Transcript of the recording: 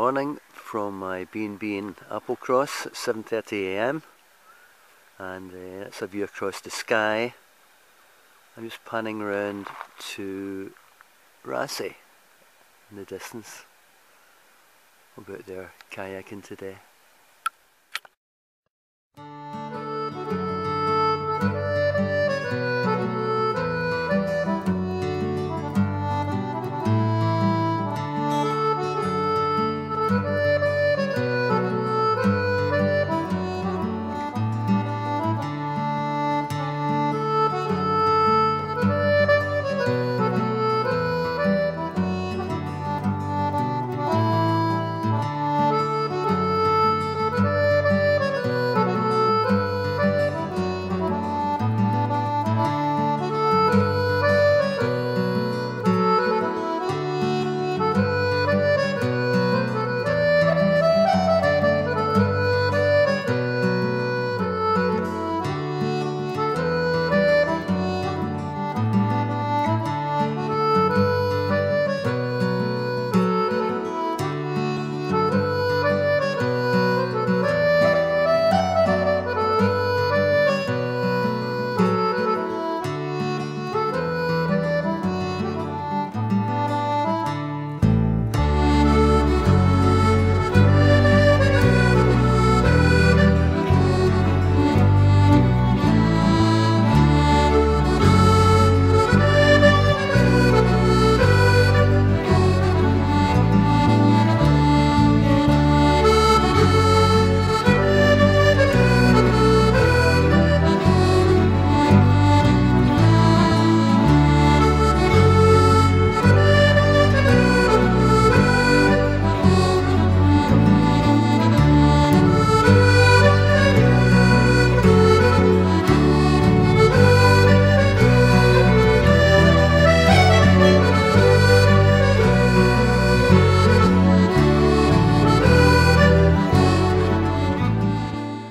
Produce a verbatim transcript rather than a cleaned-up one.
morning from my B and B in Applecross at seven thirty a m and uh, that's a view across the sky. I'm just panning around to Rassay in the distance. We'll be out there kayaking today.